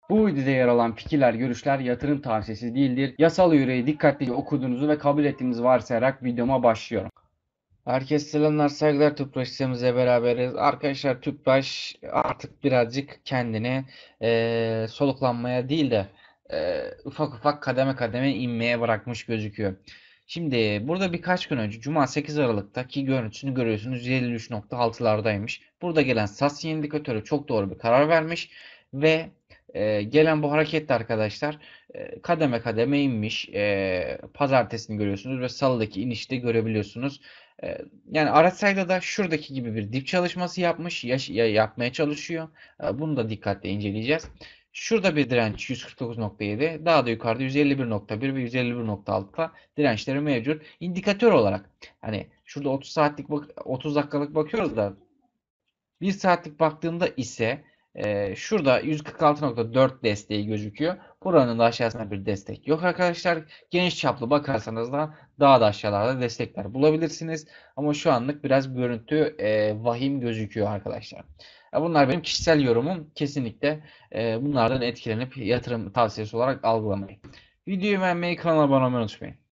Bu videoda yer alan fikirler, görüşler yatırım tavsiyesi değildir. Yasal yüreği dikkatlice okuduğunuzu ve kabul ettiğinizi varsayarak videoma başlıyorum. Herkese selamlar, saygılar. Tüpraş sistemimizle beraberiz. Arkadaşlar Tüpraş artık birazcık kendini soluklanmaya değil de ufak ufak kademe kademe inmeye bırakmış gözüküyor. Şimdi burada birkaç gün önce Cuma 8 Aralık'taki görüntüsünü görüyorsunuz. 153.6'lardaymış. Burada gelen SAS indikatörü çok doğru bir karar vermiş ve gelen bu harekette arkadaşlar kademe kademe inmiş. Pazartesini görüyorsunuz ve salıdaki inişte görebiliyorsunuz. E, Yani araçsayda da şuradaki gibi bir dip çalışması yapmış, yapmaya çalışıyor. Bunu da dikkatle inceleyeceğiz. Şurada bir direnç 149.7, daha da yukarıda 151.1 ve 151.6'da dirençleri mevcut. İndikatör olarak hani şurada 30 saatlik 30 dakikalık bakıyoruz da bir saatlik baktığımda ise şurada 146.4 desteği gözüküyor. Buranın da aşağısında bir destek yok arkadaşlar. Geniş çaplı bakarsanız da daha da aşağılarda destekler bulabilirsiniz. Ama şu anlık biraz görüntü vahim gözüküyor arkadaşlar. Bunlar benim kişisel yorumum. Kesinlikle bunlardan etkilenip yatırım tavsiyesi olarak algılamayın. Videoyu beğenmeyi, kanala abone olmayı unutmayın.